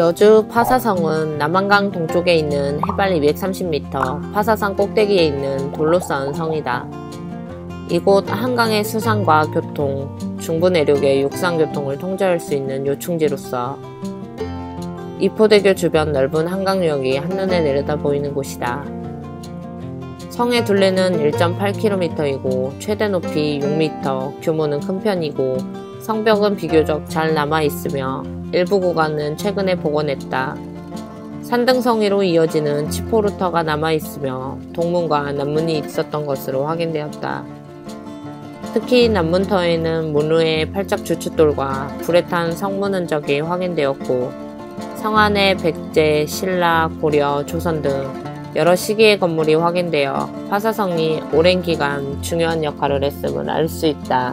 여주 파사성은 남한강 동쪽에 있는 해발 230m, 파사산 꼭대기에 있는 돌로 쌓은 성이다. 이곳 한강의 수산과 교통, 중부 내륙의 육상교통을 통제할 수 있는 요충지로서 이포대교 주변 넓은 한강유역이 한눈에 내려다 보이는 곳이다. 성의 둘레는 1.8km이고 최대 높이 6m, 규모는 큰 편이고 성벽은 비교적 잘 남아있으며 일부 구간은 최근에 복원했다. 산등성이로 이어지는 치포루터가 남아있으며 동문과 남문이 있었던 것으로 확인되었다. 특히 남문터에는 문우의 팔짝 주춧돌과 불에 탄 성문 흔적이 확인되었고 성 안에 백제, 신라, 고려, 조선 등 여러 시기의 건물이 확인되어 파사성이 오랜 기간 중요한 역할을 했음을 알 수 있다.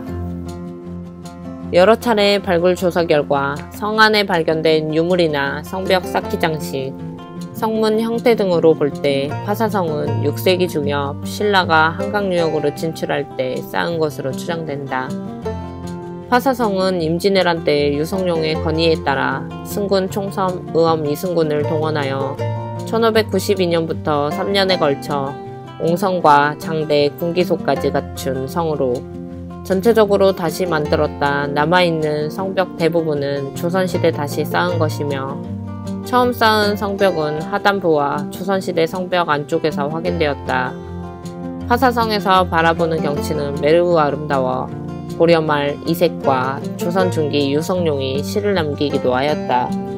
여러 차례 발굴 조사 결과 성 안에 발견된 유물이나 성벽 쌓기 장식, 성문 형태 등으로 볼 때 파사성은 6세기 중엽 신라가 한강유역으로 진출할 때 쌓은 것으로 추정된다. 파사성은 임진왜란 때 유성룡의 건의에 따라 승군 총섬 의엄 이승군을 동원하여 1592년부터 3년에 걸쳐 옹성과 장대, 군기소까지 갖춘 성으로 전체적으로 다시 만들었다. 남아있는 성벽 대부분은 조선시대 다시 쌓은 것이며 처음 쌓은 성벽은 하단부와 조선시대 성벽 안쪽에서 확인되었다. 파사성에서 바라보는 경치는 매우 아름다워 고려말 이색과 조선 중기 유성룡이 시를 남기기도 하였다.